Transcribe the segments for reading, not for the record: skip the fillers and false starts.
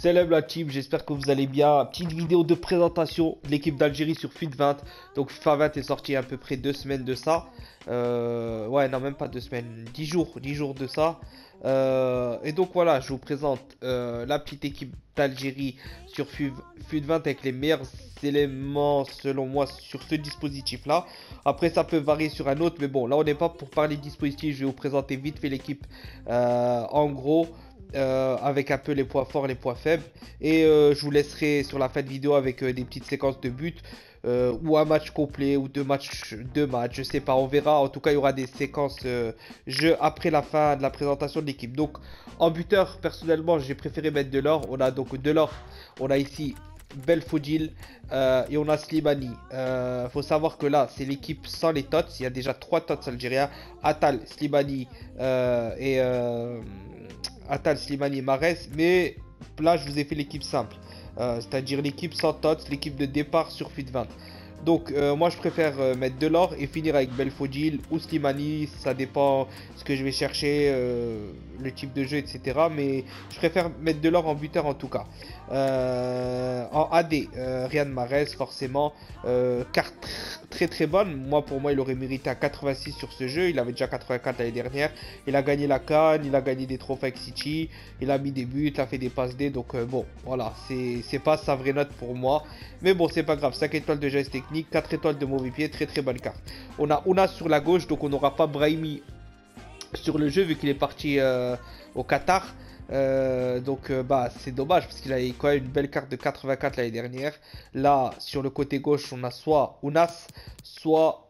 Salam la team, j'espère que vous allez bien. Petite vidéo de présentation de l'équipe d'Algérie sur FUT20. Donc FIFA 20 est sorti à peu près 2 semaines de ça. Ouais, non, même pas 2 semaines, 10 jours de ça. Et donc voilà, je vous présente la petite équipe d'Algérie sur FUT20 avec les meilleurs éléments selon moi sur ce dispositif là. Après ça peut varier sur un autre, mais bon, là on n'est pas pour parler de dispositif. Je vais vous présenter vite fait l'équipe en gros. Avec un peu les points forts, les points faibles. Et je vous laisserai sur la fin de vidéo avec des petites séquences de buts. Ou un match complet ou deux matchs, je sais pas, on verra. En tout cas, il y aura des séquences jeu après la fin de la présentation de l'équipe. Donc, en buteur, personnellement, j'ai préféré mettre Delors. On a donc Delors, on a ici Belfodil et on a Slimani. Faut savoir que là, c'est l'équipe sans les tots. Il y a déjà 3 tots algériens. Atal, Slimani et Atal, Slimani, Mahrez. Mais là, je vous ai fait l'équipe simple. C'est-à-dire l'équipe sans tots, l'équipe de départ sur FUT20. Donc moi je préfère mettre Delors et finir avec Belfodil ou Slimani, ça dépend ce que je vais chercher, le type de jeu, etc. Mais je préfère mettre Delors en buteur en tout cas. En AD, Riyad Mahrez forcément, carte très bonne. Pour moi il aurait mérité un 86 sur ce jeu, il avait déjà 84 l'année dernière. Il a gagné la CAN, il a gagné des trophées avec City, il a mis des buts, il a fait des passes D. Donc bon voilà, c'est pas sa vraie note pour moi. Mais bon c'est pas grave, 5 étoiles de geste technique, 4 étoiles de mauvais pied, très bonne carte. On a Ounas sur la gauche, donc on n'aura pas Brahimi sur le jeu vu qu'il est parti au Qatar. Bah c'est dommage parce qu'il a quand même une belle carte de 84 l'année dernière. Là sur le côté gauche on a soit Ounas, soit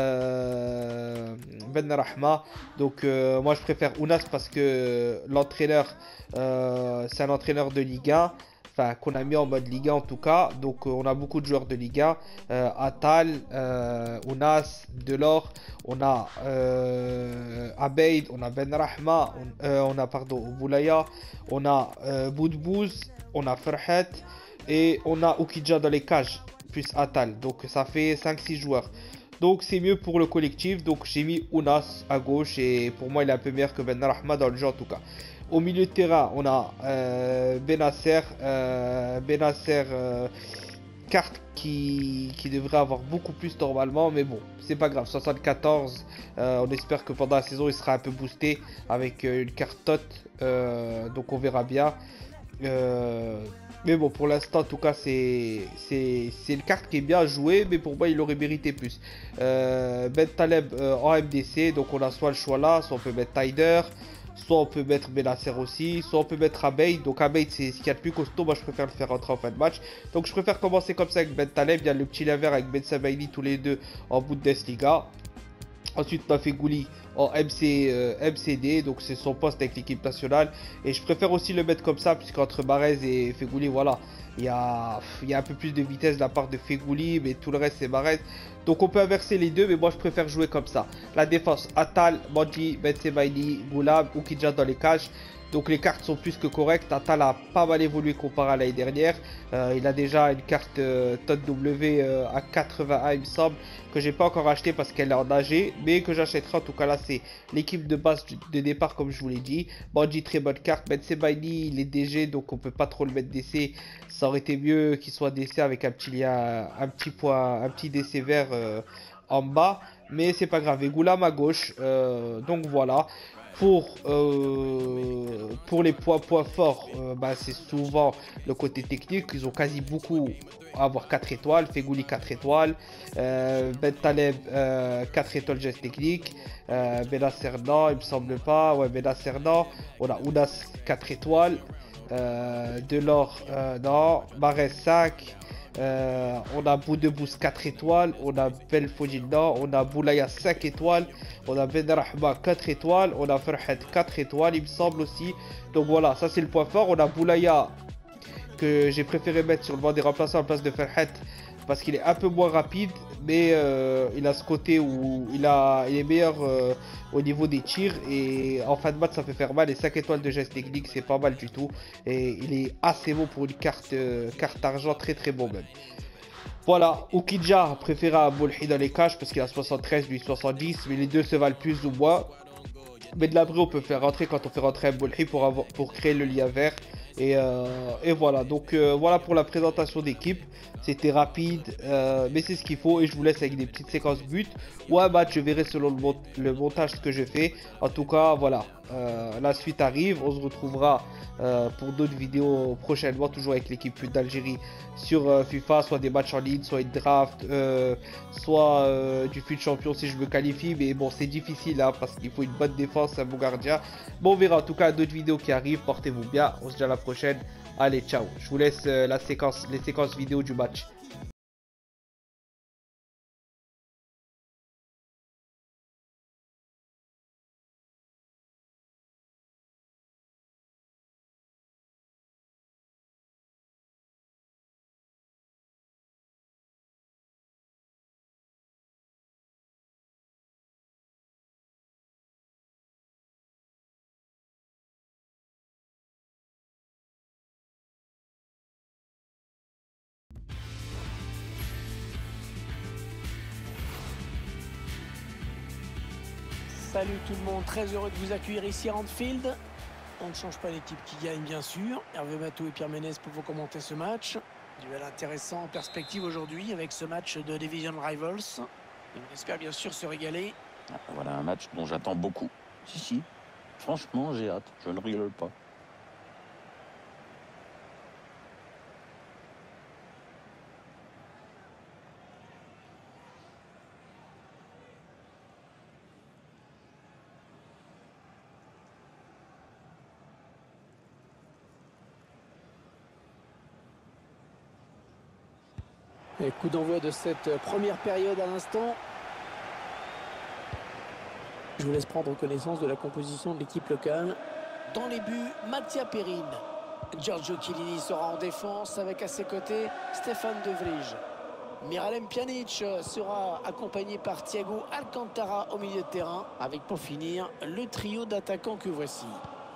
Ben Rahma. Donc moi je préfère Ounas parce que l'entraîneur c'est un entraîneur de Ligue 1. Enfin, qu'on a mis en mode Liga en tout cas. Donc on a beaucoup de joueurs de Liga. Atal, Ounas, Delors, on a Abeid, on a Ben Rahma, on a pardon Boulaya, on a Boudbouz, on a Ferhat et on a Oukidja dans les cages plus Atal. Donc ça fait 5-6 joueurs. Donc c'est mieux pour le collectif. Donc j'ai mis Ounas à gauche et pour moi il est un peu meilleur que Ben Rahma dans le jeu en tout cas. Au milieu de terrain, on a Benasser, carte qui devrait avoir beaucoup plus normalement, mais bon, c'est pas grave. 74, on espère que pendant la saison il sera un peu boosté avec une carte tot, donc on verra bien. Mais bon, pour l'instant, en tout cas, c'est une carte qui est bien jouée, mais pour moi, il aurait mérité plus. Ben Taleb en MDC, donc on a soit le choix là, soit on peut mettre Tider. Soit on peut mettre Benasser aussi, soit on peut mettre Abeid. Donc Abeid c'est ce qu'il y a de plus costaud, moi je préfère le faire rentrer en fin de match. Donc je préfère commencer comme ça avec Ben Taleb, il y a le petit lever avec Ben Sabaini tous les deux en Bundesliga. Ensuite Mafegouli en MCD, donc c'est son poste avec l'équipe nationale. Et je préfère aussi le mettre comme ça, puisqu'entre Mahrez et Fegouli, voilà, il y a un peu plus de vitesse de la part de Fegouli, mais tout le reste c'est Mahrez. Donc on peut inverser les deux, mais moi je préfère jouer comme ça. La défense, Atal, Mandji, Ben Sebaini, Goulam, Oukidja dans les cages. Donc les cartes sont plus que correctes. Atal a pas mal évolué comparé à l'année dernière. Il a déjà une carte TOT W à 81 il me semble, que j'ai pas encore acheté parce qu'elle est en AG, mais que j'achèterai. En tout cas là c'est l'équipe de base de départ comme je vous l'ai dit. Mandji très bonne carte. Ben Sebaini il est DG donc on peut pas trop le mettre DC. Ça aurait été mieux qu'il soit DC avec un petit lien, un petit DC vert en bas. Mais c'est pas grave. Et Goulam à gauche. Donc voilà. Pour les points forts, bah, c'est souvent le côté technique. Ils ont quasi beaucoup à avoir 4 étoiles. Fegouli 4 étoiles. Ben Taleb 4 étoiles geste technique. Benasser non, il me semble pas. Ouais, Benasser non. On a Ounas 4 étoiles. Delors non. Mahrez 5. On a Boudebouz 4 étoiles, on a Belfodil, on a Boulaya 5 étoiles, on a Ben Rahma 4 étoiles, on a Ferhat 4 étoiles, il me semble aussi. Donc voilà, ça c'est le point fort. On a Boulaya que j'ai préféré mettre sur le banc des remplaçants en place de Ferhat parce qu'il est un peu moins rapide, mais il a ce côté où il est meilleur au niveau des tirs et en fin de match ça peut faire mal. Et 5 étoiles de geste technique c'est pas mal du tout et il est assez bon pour une carte argent, très bon même. Voilà, Oukidja préféré à Boulhi dans les cages parce qu'il a 73, lui 70, mais les deux se valent plus ou moins. Mais de l'abri on peut faire rentrer quand on fait rentrer un Boulhi pour créer le lien vert. Et voilà, donc voilà pour la présentation d'équipe. C'était rapide, mais c'est ce qu'il faut. Et je vous laisse avec des petites séquences buts ou un match. Je verrai selon le montage ce que je fais. En tout cas, voilà, la suite arrive. On se retrouvera pour d'autres vidéos prochainement, toujours avec l'équipe d'Algérie sur FIFA, soit des matchs en ligne, soit une draft, soit du FUT champion si je me qualifie. Mais bon, c'est difficile hein, parce qu'il faut une bonne défense, un bon gardien. Bon, on verra en tout cas d'autres vidéos qui arrivent. Portez-vous bien, on se dit à la prochaine. Allez, ciao. Je vous laisse les séquences vidéo du match. Salut tout le monde, très heureux de vous accueillir ici à Anfield. On ne change pas l'équipe qui gagne bien sûr. Hervé Matou et Pierre Ménez pour vous commenter ce match. Duel intéressant en perspective aujourd'hui avec ce match de Division Rivals. Et on espère bien sûr se régaler. Voilà un match dont j'attends beaucoup. Si, franchement j'ai hâte, je ne rigole pas. Et coup d'envoi de cette première période à l'instant. Je vous laisse prendre connaissance de la composition de l'équipe locale. Dans les buts, Mattia Perrine. Giorgio Chiellini sera en défense avec à ses côtés Stéphane De Vrij. Miralem Pjanic sera accompagné par Thiago Alcantara au milieu de terrain. Avec pour finir le trio d'attaquants que voici.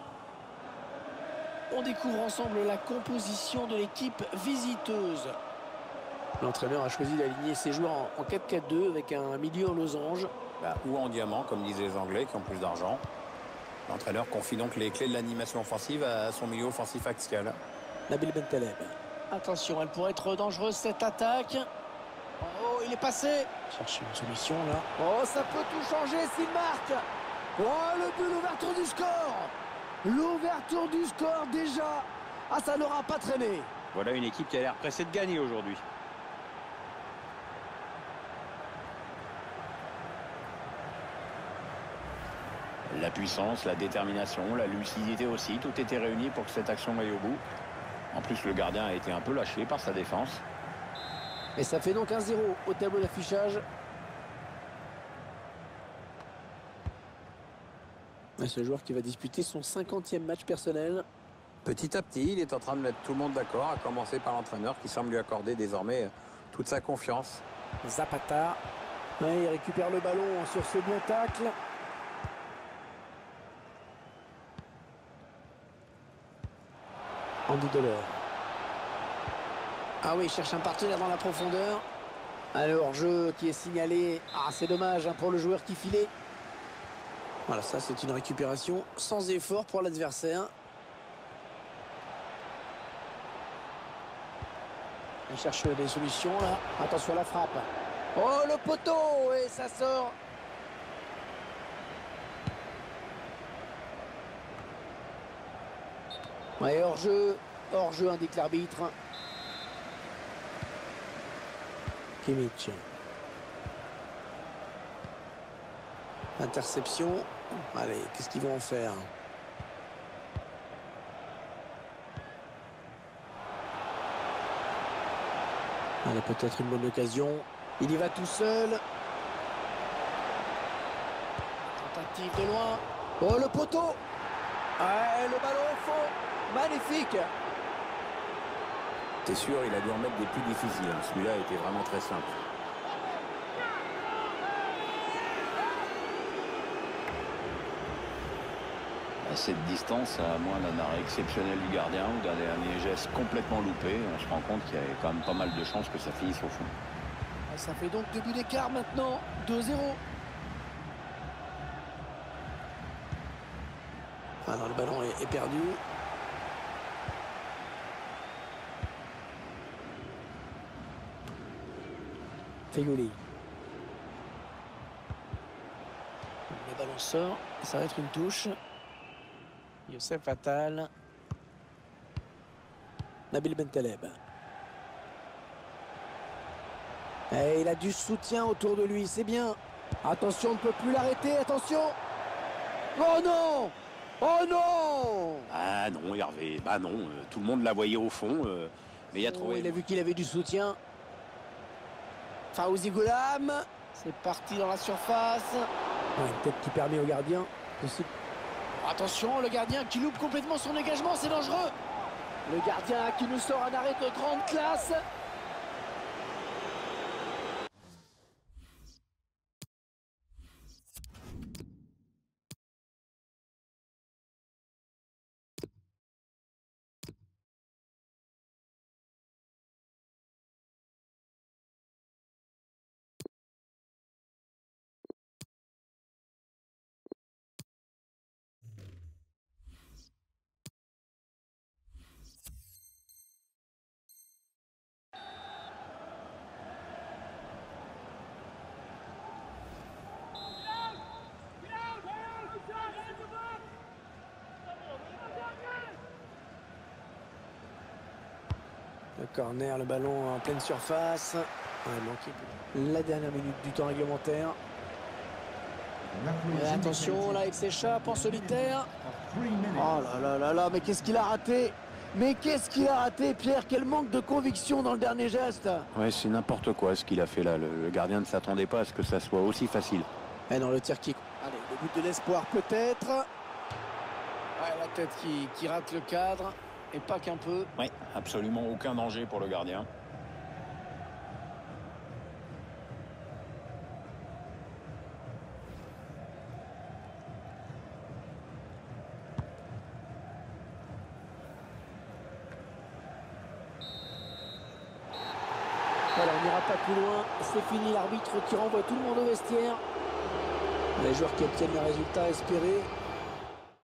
On découvre ensemble la composition de l'équipe visiteuse. L'entraîneur a choisi d'aligner ses joueurs en 4-4-2 avec un milieu en losange. Ou en diamant, comme disaient les Anglais qui ont plus d'argent. L'entraîneur confie donc les clés de l'animation offensive à son milieu offensif axial. Nabil Bentaleb. Attention, elle pourrait être dangereuse cette attaque. Oh, il est passé. Cherche une solution là. Oh, ça peut tout changer s'il marque. Oh, le but, l'ouverture du score. L'ouverture du score déjà. Ah, ça n'aura pas traîné. Voilà une équipe qui a l'air pressée de gagner aujourd'hui. La puissance, la détermination, la lucidité aussi, tout était réuni pour que cette action aille au bout. En plus, le gardien a été un peu lâché par sa défense. Et ça fait donc 1-0 au tableau d'affichage. Ce joueur qui va disputer son 50e match personnel. Petit à petit, il est en train de mettre tout le monde d'accord, à commencer par l'entraîneur qui semble lui accorder désormais toute sa confiance. Zapata. Ouais, il récupère le ballon sur ce bon tacle. Andy Delors. Ah oui, il cherche un partenaire dans la profondeur. Alors, jeu qui est signalé. Ah, c'est dommage hein, pour le joueur qui filait. Voilà, ça c'est une récupération sans effort pour l'adversaire. Il cherche des solutions là. Attention à la frappe. Oh, le poteau. Et ça sort. Ouais, hors-jeu indique l'arbitre. Kimmich. Interception. Allez, qu'est-ce qu'ils vont en faire? Allez, peut-être une bonne occasion. Il y va tout seul. Tentative de loin. Oh, le poteau. Ah, le ballon au fond. Magnifique. C'est sûr, il a dû en mettre des plus difficiles. Celui-là était vraiment très simple. À cette distance, à moins d'un arrêt exceptionnel du gardien ou d'un dernier geste complètement loupé, on se rend compte qu'il y a quand même pas mal de chances que ça finisse au fond. Ça fait donc 2 buts d'écart maintenant. 2-0. Alors le ballon est perdu. Feghouli. Le ballon sort, ça va être une touche. Youssef Attal. Nabil Bentaleb. Et il a du soutien autour de lui, c'est bien. Attention, on ne peut plus l'arrêter, attention. Oh non! Oh non! Ah non, Hervé, bah non, tout le monde la voyait au fond, mais il a trouvé... Il a vu qu'il avait du soutien. Fawzi Goulam, c'est parti dans la surface. Ouais, une tête qui permet au gardien de se... Attention, le gardien qui loupe complètement son dégagement, c'est dangereux. Le gardien qui nous sort un arrêt de grande classe. Le corner, le ballon en pleine surface. La dernière minute du temps réglementaire. Et attention, là il s'échappe en solitaire. Oh là là là là, mais qu'est-ce qu'il a raté? Mais qu'est-ce qu'il a raté, Pierre? Quel manque de conviction dans le dernier geste. Ouais, c'est n'importe quoi ce qu'il a fait là. Le gardien ne s'attendait pas à ce que ça soit aussi facile. Et non, le tir qui... Allez, le but de l'espoir peut-être. Ouais, la tête qui rate le cadre. Et pas qu'un peu. Oui, absolument aucun danger pour le gardien. Voilà, on n'ira pas plus loin. C'est fini, l'arbitre qui renvoie tout le monde au vestiaire. Les joueurs qui obtiennent le résultat espéré.